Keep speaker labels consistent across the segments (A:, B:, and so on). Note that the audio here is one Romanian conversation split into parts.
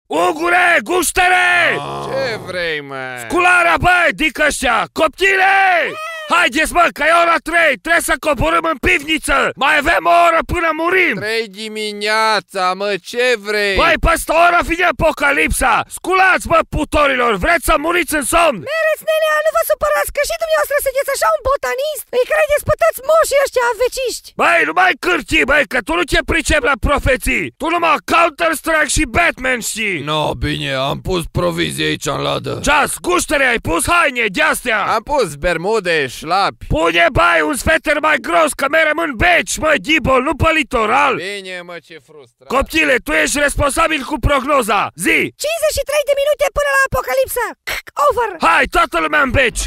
A: Ungure, guștere!
B: Ce vrei, mă?
A: Scularea, băi, dică ăștia! Coptile! Haideți, mă, că e ora 3, trebuie să coborâm în pivniță! Mai avem o oră până murim!
B: 3 dimineața, mă, ce vrei?
A: Băi, peste o oră vine apocalipsa! Sculați, bă, putorilor, vreți să muriți în somn?
C: Mereți, nenea, nu vă supărați, că și dumneavoastră sunteți așa un botanist. Îi credeți pe toți moșii ăștia aveciști.
A: Băi, nu mai cârti, băi, că tu nu te pricepi la profeții! Tu numai Counter-Strike și Batman știi!
D: No, bine, am pus provizii aici în ladă.
A: Ceas, guștere, ai pus haine de-astea!
B: Am pus bermude, șlapi.
A: Pune, bai, un sweater mai gros, că merem în beci, mă, Ghibol, nu pe litoral!
B: Bine, mă, ce frustrat.
A: Coptile, tu ești responsabil cu prognoza, zi!
C: 53 de minute până la apocalipsă. Over.
A: Hai, toată lumea în beci!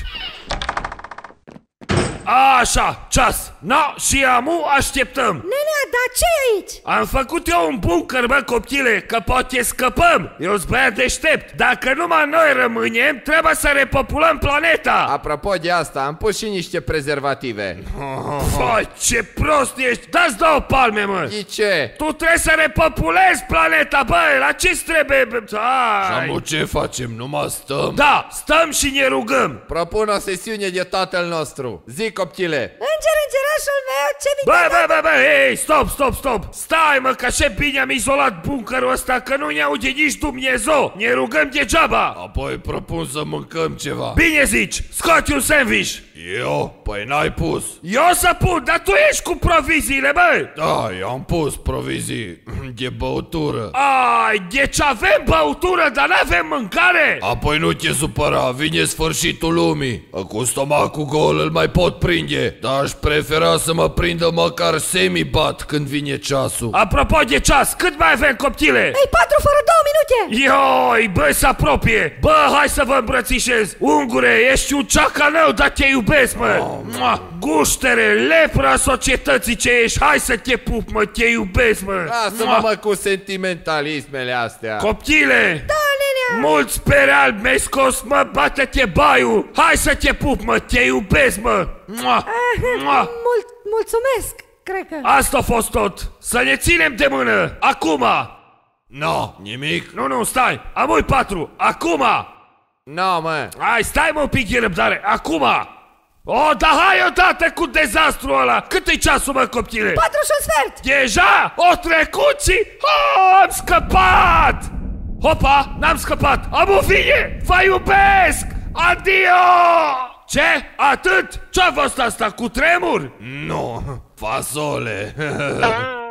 A: Așa, ceas! No, și amu așteptăm!
C: Nenea, dar ce aici?
A: Am făcut eu un bunker, bă, coptile, că poate scăpăm! Eu-s băiat deștept! Dacă numai noi rămânem, trebuie să repopulăm planeta!
B: Apropo de asta, am pus și niște prezervative.
A: Fai, ce prost ești! Da-ți două palme, mă!
B: De ce?
A: Tu trebuie să repopulezi planeta, bă! La ce-ți trebuie?
D: Și ce facem? Numai stăm?
A: Da, stăm și ne rugăm!
B: Propun o sesiune de tatăl nostru. Zi, coptile.
C: Îngerașul meu, ce
A: Bă, ei, stop! Stai, mă, că așa bine am izolat bunkerul ăsta, că nu ne aude nici Dumnezeu! Ne rugăm degeaba!
D: Apoi propun să mâncăm ceva.
A: Bine zici, scoți un sandwich!
D: Eu? Păi n-ai pus.
A: Eu să pun, dar tu ești cu proviziile, bă!
D: Da, i-am pus provizii de băutură.
A: Ai, deci avem băutură, dar n-avem mâncare?
D: Apoi nu te supăra, vine sfârșitul lumii. Cu stomacul gol îl mai pot prinde, dar aș prefera să mă prindă măcar semi-bat când vine ceasul.
A: Apropo de ceas, cât mai avem, coptile?
C: Ei, 4 fără 2 minute.
A: Ioi, bă, se apropie! Bă, hai să vă îmbrățișez! Ungure, ești un ceacanău, dar te iubesc, mă! Guștere, lepra societății ce ești, hai să te pup, mă, te iubesc, mă!
B: Lasă-mă, mă, cu sentimentalismele astea.
A: Coptile!
C: Da, nenea.
A: Mulți pere albi mi-ai scos, mă, bate-te baiul! Hai să te pup, mă, te iubesc, mă!
C: Mulțumesc, cred că.
A: Asta a fost tot! Să ne ținem de mână! Acum!
D: No, nimic?
A: Nu, stai! Amui 4! Acum!
B: No, mă.
A: Hai, stai, mă, un pic de răbdare! Acum! O, dar hai odată cu dezastru ăla! Cât-i ceasul, mă, coptile?
C: 4 și un sfert.
A: Deja? O trecut și... am scăpat! Hopa, n-am scăpat! Amu, vine! Vă iubesc! Adio! Ce? Atât? Ce-a fost asta? Cu tremur?
D: Nu, fasole.